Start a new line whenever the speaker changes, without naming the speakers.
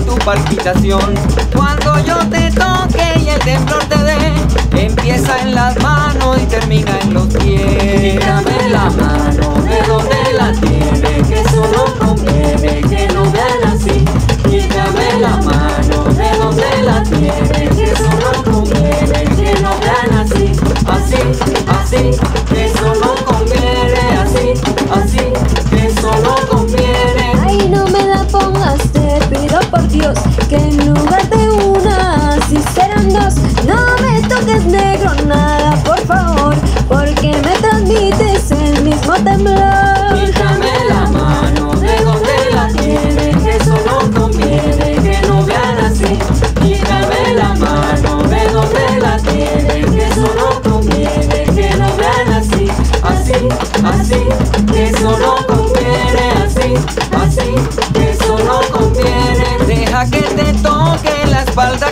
tu palpitación. Cuando yo te toque y el temblor te dé, empieza en las manos y termina en los pies.
Quítame la mano, ¿de dónde la tiene? Que eso no conviene, que no vean así. Quítame la mano, ¿de dónde la tiene? Que eso no conviene, que no vean así. Así, así, que eso no conviene. Así, así, que eso no conviene.
Ay, no me la pongas, te pido por Dios, que en lugar de una, así serán dos. No me toques, negro, nada, por favor, porque me transmites el mismo temblor.
Quítame la mano, ¿de dónde la tiene? Que eso no conviene, que no vean así. Quítame la mano, ¿de dónde la tiene? Que eso no conviene, que no vean así. Así, así, que eso no conviene. Así, así, que eso no conviene.
Deja que te toque la espalda